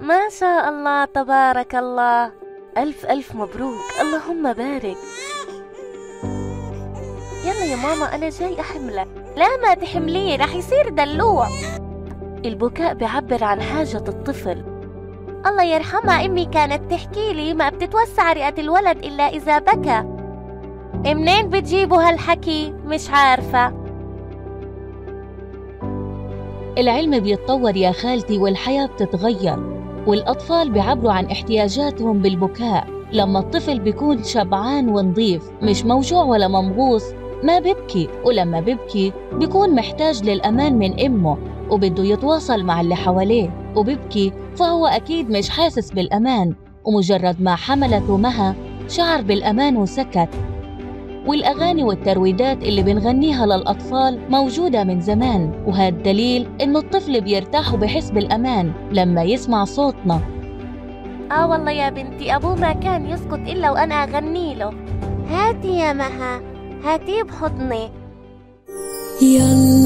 ما شاء الله تبارك الله، ألف ألف مبروك، اللهم بارك. يلا يا ماما أنا جاي أحملك. لا ما تحمليه، رح يصير دلوع. البكاء بيعبر عن حاجة الطفل. الله يرحمها أمي كانت تحكي لي ما بتتوسع رئة الولد إلا إذا بكى. منين بتجيبوا هالحكي؟ مش عارفة. العلم بيتطور يا خالتي والحياة بتتغير، والأطفال بيعبروا عن احتياجاتهم بالبكاء. لما الطفل بيكون شبعان ونظيف مش موجوع ولا ممغوص ما بيبكي، ولما بيبكي بيكون محتاج للأمان من أمه وبده يتواصل مع اللي حواليه وبيبكي، فهو أكيد مش حاسس بالأمان، ومجرد ما حملته مها شعر بالأمان وسكت. والأغاني والترويدات اللي بنغنيها للأطفال موجودة من زمان، وهذا دليل إنه الطفل بيرتاح وبحس بالأمان لما يسمع صوتنا. والله يا بنتي أبوه ما كان يسكت إلا وأنا أغني له. هاتي يا مها، هاتي بحضني. يلا